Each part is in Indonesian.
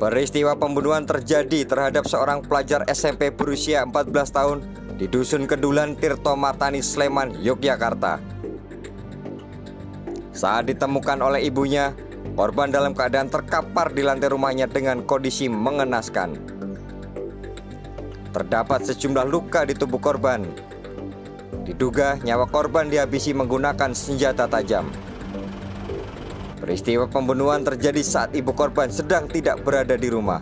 Peristiwa pembunuhan terjadi terhadap seorang pelajar SMP berusia 14 tahun di Dusun Kedulan, Tirto Martani, Sleman, Yogyakarta. Saat ditemukan oleh ibunya, korban dalam keadaan terkapar di lantai rumahnya dengan kondisi mengenaskan. Terdapat sejumlah luka di tubuh korban. Diduga nyawa korban dihabisi menggunakan senjata tajam. Peristiwa pembunuhan terjadi saat ibu korban sedang tidak berada di rumah.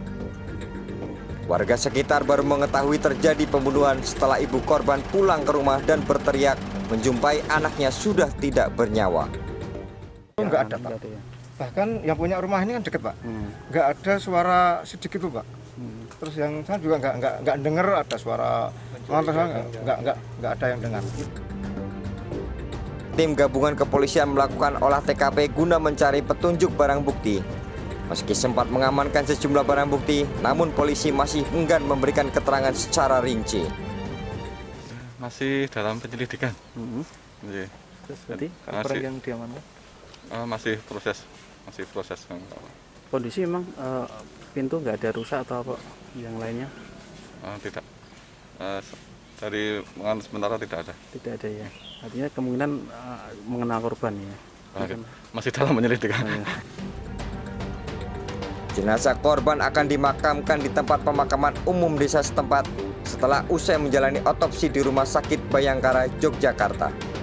Warga sekitar baru mengetahui terjadi pembunuhan setelah ibu korban pulang ke rumah dan berteriak menjumpai anaknya sudah tidak bernyawa. Enggak ada, Pak. Bahkan yang punya rumah ini kan deket, Pak. Enggak ada suara sedikit tuh, Pak. Terus yang saya juga enggak dengar ada suara enggak ada yang dengar. Tim gabungan kepolisian melakukan olah TKP guna mencari petunjuk barang bukti. Meski sempat mengamankan sejumlah barang bukti, namun polisi masih enggan memberikan keterangan secara rinci. Masih dalam penyelidikan. Terus berarti orang yang diamankan? Masih proses. Kondisi memang pintu nggak ada rusak atau apa yang lainnya? Tidak. Dari pengaman sementara tidak ada. Tidak ada ya. Artinya kemungkinan mengenal korban ya. Masih dalam penyelidikan. Jenazah korban akan dimakamkan di tempat pemakaman umum desa setempat setelah usai menjalani otopsi di Rumah Sakit Bayangkara, Yogyakarta.